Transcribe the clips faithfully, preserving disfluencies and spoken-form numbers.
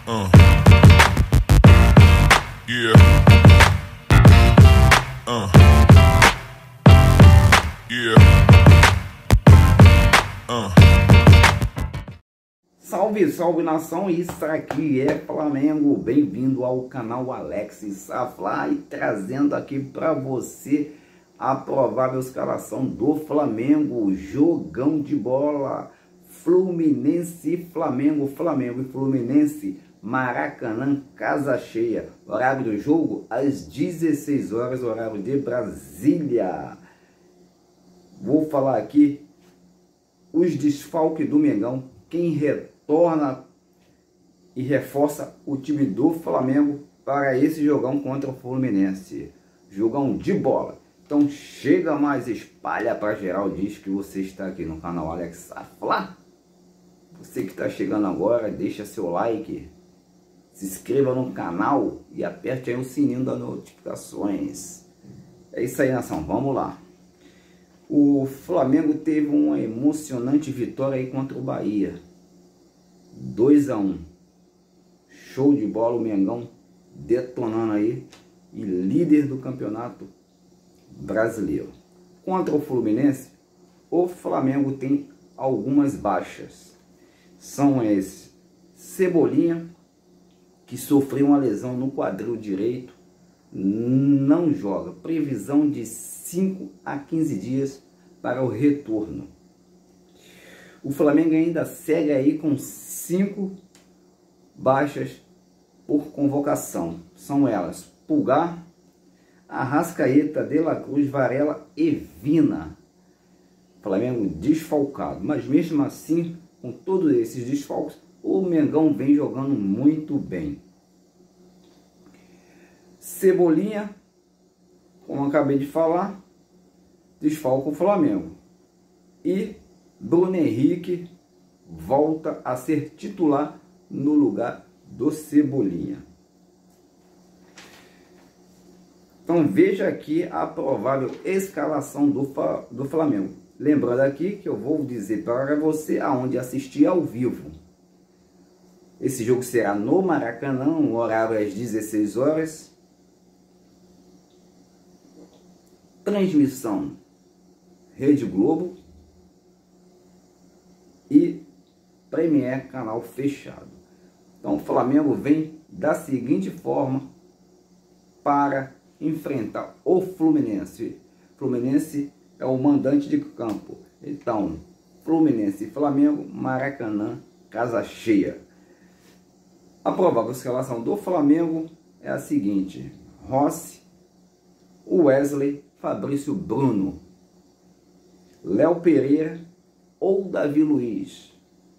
Uh. Yeah. Uh. Yeah. Uh. Salve, salve nação, isso aqui é Flamengo, bem-vindo ao canal Alex Safla e trazendo aqui para você a provável escalação do Flamengo, jogão de bola, Fluminense e Flamengo, Flamengo e Fluminense, Maracanã, casa cheia, horário do jogo às dezesseis horas, horário de Brasília. Vou falar aqui os desfalques do Mengão, quem retorna e reforça o time do Flamengo para esse jogão contra o Fluminense. Jogão de bola. Então chega mais, espalha para geral, diz que você está aqui no canal Alex Safla. Você que está chegando agora, deixa seu like, se inscreva no canal e aperte aí o sininho das notificações. É isso aí, nação, vamos lá. O Flamengo teve uma emocionante vitória aí contra o Bahia. dois a um. Show de bola, o Mengão detonando aí e líder do campeonato brasileiro. Contra o Fluminense, o Flamengo tem algumas baixas. São esses: Cebolinha, que sofreu uma lesão no quadril direito, não joga. Previsão de cinco a quinze dias para o retorno. O Flamengo ainda segue aí com cinco baixas por convocação. São elas: Pulgar, Arrascaeta, De La Cruz, Varela e Vina. Flamengo desfalcado, mas mesmo assim, com todos esses desfalques, o Mengão vem jogando muito bem. Cebolinha, como acabei de falar, desfalca o Flamengo. E Bruno Henrique volta a ser titular no lugar do Cebolinha. Então veja aqui a provável escalação do, do Flamengo. Lembrando aqui que eu vou dizer para você aonde assistir ao vivo. Esse jogo será no Maracanã, no horário às dezesseis horas. Transmissão Rede Globo e Premier canal fechado. Então o Flamengo vem da seguinte forma para enfrentar o Fluminense. Fluminense é o mandante de campo. Então, Fluminense e Flamengo, Maracanã, casa cheia. A provável escalação do Flamengo é a seguinte: Rossi, Wesley, Fabrício Bruno, Léo Pereira ou Davi Luiz,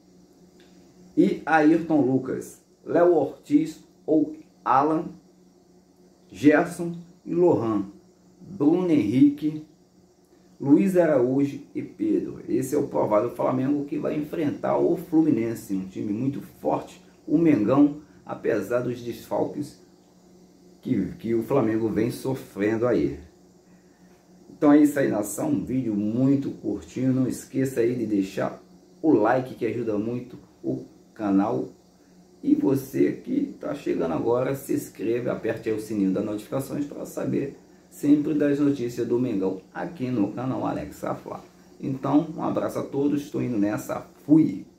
e Ayrton Lucas, Léo Ortiz ou Alan, Gerson e Lohan, Bruno Henrique, Luiz Araújo e Pedro. Esse é o provável Flamengo que vai enfrentar o Fluminense, um time muito forte. O Mengão, apesar dos desfalques que, que o Flamengo vem sofrendo aí. Então é isso aí, nação, um vídeo muito curtinho. Não esqueça aí de deixar o like, que ajuda muito o canal. E você que está chegando agora, se inscreva, aperte aí o sininho das notificações para saber sempre das notícias do Mengão aqui no canal Alex Safla. Então, um abraço a todos, estou indo nessa, fui!